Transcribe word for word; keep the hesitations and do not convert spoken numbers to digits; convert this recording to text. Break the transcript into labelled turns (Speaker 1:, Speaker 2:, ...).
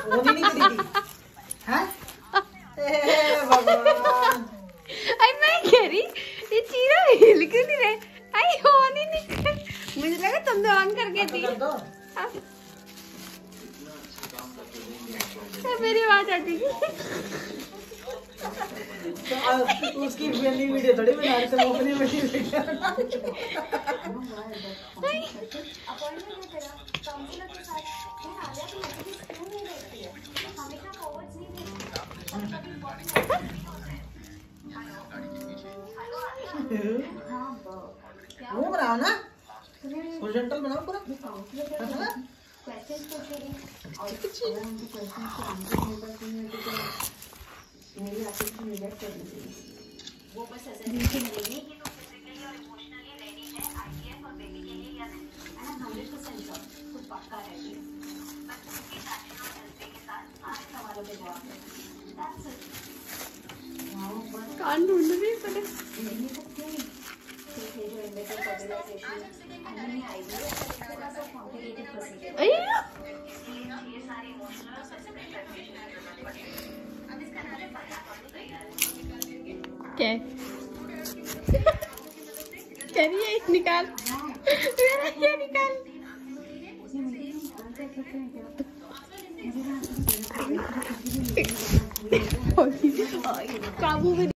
Speaker 1: वो नहीं करी थी हैं? ए भगवान,
Speaker 2: आई मैं कह रही ये चीरा हिल क्यों नहीं रहे? आई हो नहीं नहीं, मुझे लगा तुम तो ऑन करके थी। मेरी बात आती थी।
Speaker 1: तो उसकी पहली वीडियो थोड़ी बना रहे थे, वो अपनी वीडियो वो बनाओ ना, होरिज़ोंटल बनाओ पूरा। मेरी आपकी रिजेक्ट कर दी वो बस ऐसे नहीं कि तो फिजिकली और इमोशनली रेडी है आईवीएफ और बेबी के लिए या नहीं। I am hundred percent sure, खुद पक्का रेडी है। बस उसकी पैशन और हेल्थ के साथ सारे सवालों के जवाब दें। That's it. वाओ, बस कान ढूंढ रही है पता नहीं सकती। ठीक है, जो इन्वेस्टर फर्टिलाइजेशन एंड आईवीएफ थोड़ा सा कॉम्प्लिकेटेड प्रोसीजर है। ये सारे इमोशनल और सस्पेंस क्या क्या रही है? निकाल क्या निकाल काबू में।